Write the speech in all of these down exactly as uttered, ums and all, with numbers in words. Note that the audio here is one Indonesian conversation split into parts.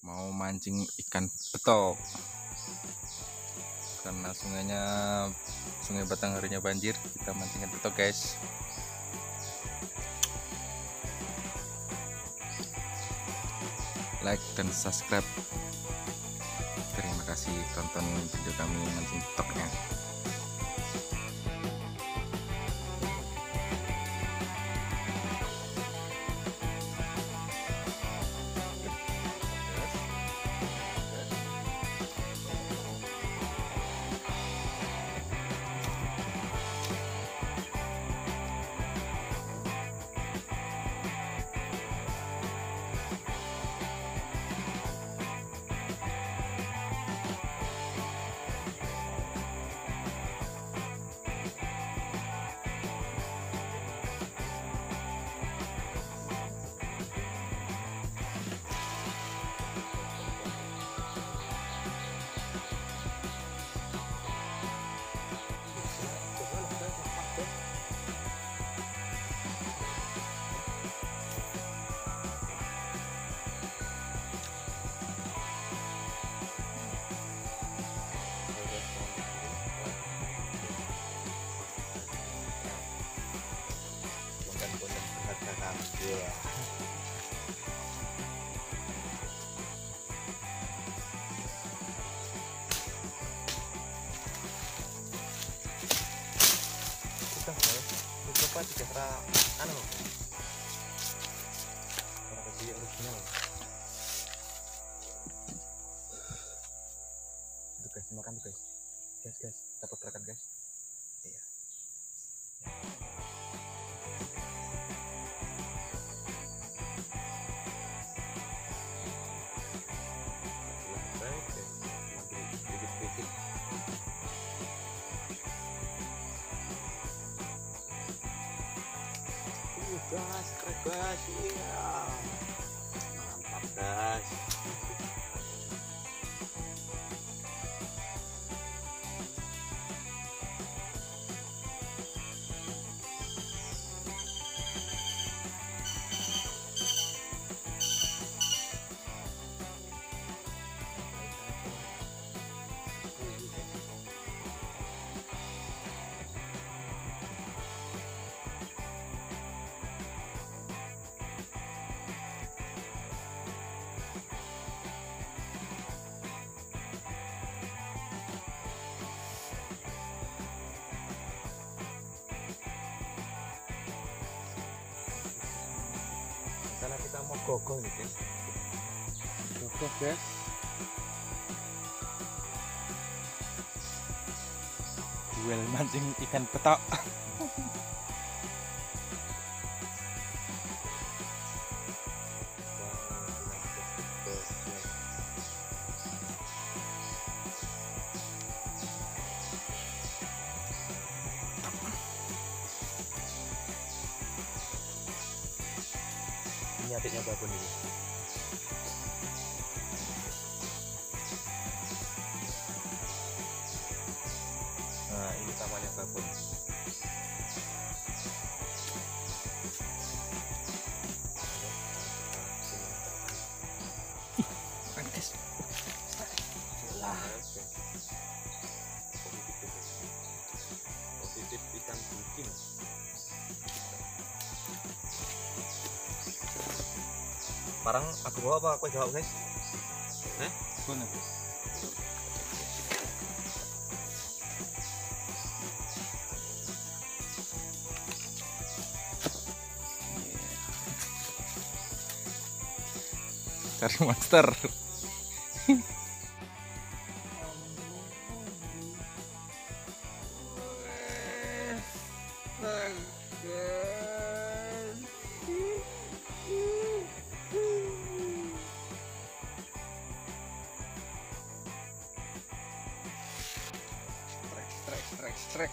mau mancing ikan betok karena sungainya Sungai Batangharinya banjir. Kita mancing ikan betok guys. Like dan subscribe. Terima kasih tonton video kami mancing betoknya. Yeah. Kita kita coba di cara anu versi original itu guys, makan tuh guys guys guys dapat rekan guys. Iya. Gas, gas, iya, mantap gas. Karena kita mau gogol nih guys, gogol guys. Duel mancing ikan betok. Ini adiknya babon ini. Nah, ini tamannya babon. Positif ikan bucin. Parang aku bawa apa aku jawab guys? Eh? Mana? Cari monster. Strike, strike, strike.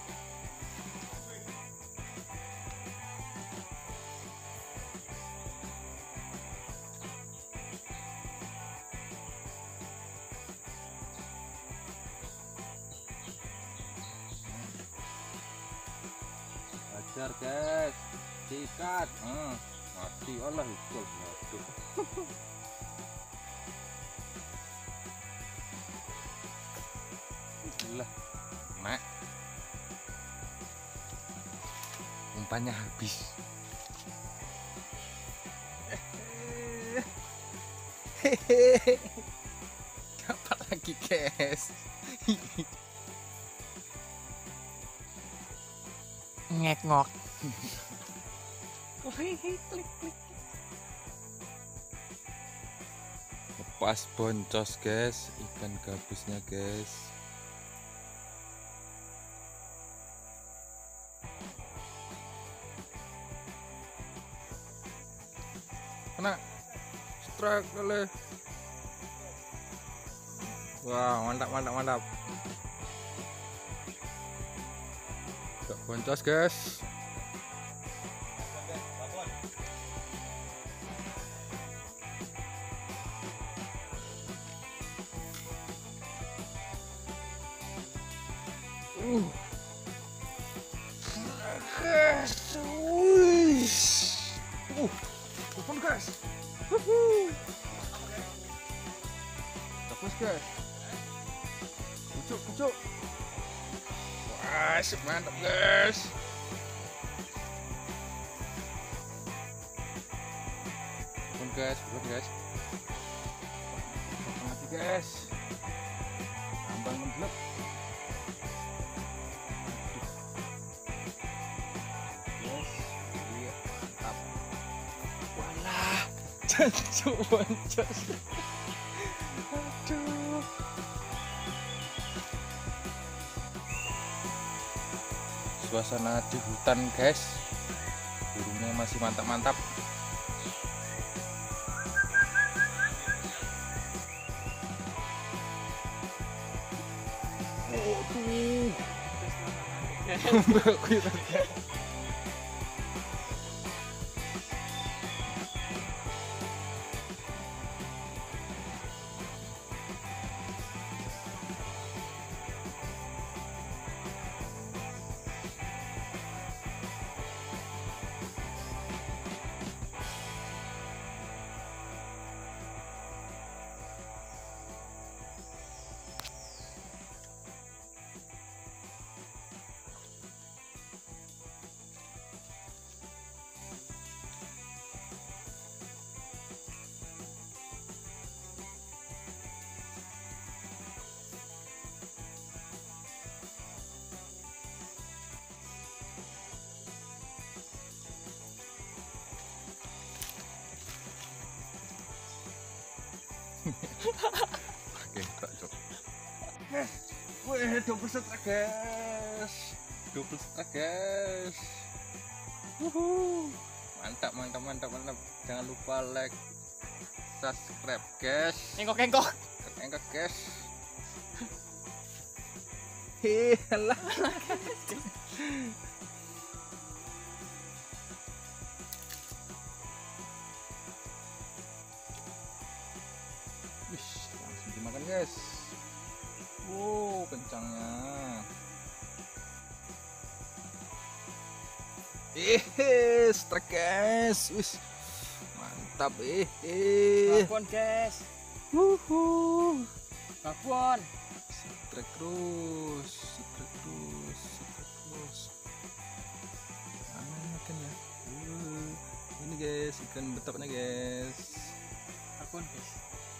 Hajar guys, sikat, hmm, mati Allah itu, waduh. lah, mak. Umpannya habis. Hehehe. Dapat lagi, guys. Ngek-ngok. Lepas boncos, guys, ikan gabusnya, guys. Kena strike oleh. Wah, mantap mantap mantap. Gak boncos, guys. Uh. Guys, wih. Uh, telepon, guys. Wuhu. Tapos, guys. Pucuk, pucuk. Wah, mantap, guys. Telepon, guys, telepon, guys. Telepon lagi, guys. Tambang mendelep. Jancuk boncos. Aduh. Suasana di hutan, guys. Burungnya masih mantap-mantap. Waduh. Oke, tak cok. Wih, double strike, guys. Double strike, guys. Wuhu. Mantap, mantap, mantap, mantap. Jangan lupa like, subscribe, guys. Engkok engkok. Engkok, guys. Heh, lah. Wih, langsung dimakan, guys. Wow, kencangnya. Eh, strike, guys. Wih, mantap. Eh, eh. Babon, guys. Wuhu. Babon. Strike terus, strike terus, strike terus. Mana ikan ya? Uh, ini, guys, ikan betapnya, guys. Babon, guys.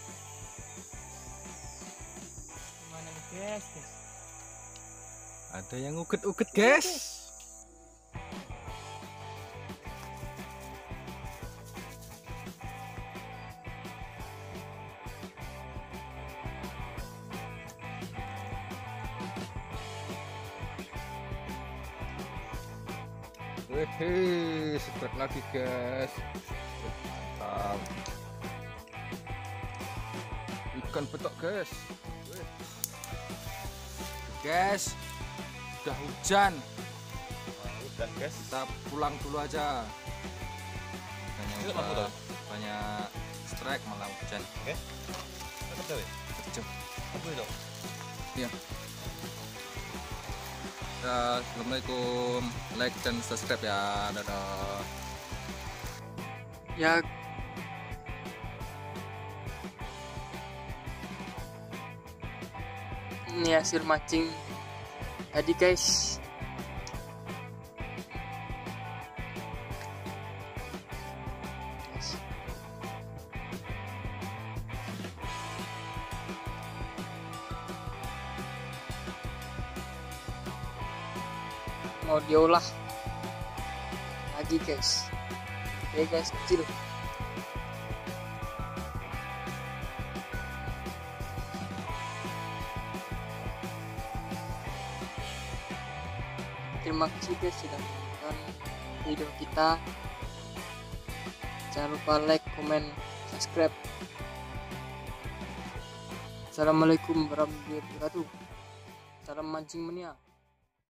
Mana nih, guys, guys? Ada yang uket-uket, guys. Wih, strike lagi, guys. Mantap. Ikan betok, guys. Wih. Guys, udah hujan. Udah, guys. Kita pulang dulu aja. Banyak, Udah, banyak strike malah hujan. Oke. Apa tuh? Kecil. Apa itu? Iya. Ya, assalamualaikum, like dan subscribe ya, dadah. Ya, ini hasil mancing Jadi guys, mau diolah lagi guys. Oke guys, kecil. Terima kasih guys sudah menonton video kita. Jangan lupa like, comment, subscribe. Assalamualaikum warahmatullahi wabarakatuh. Salam mancing mania.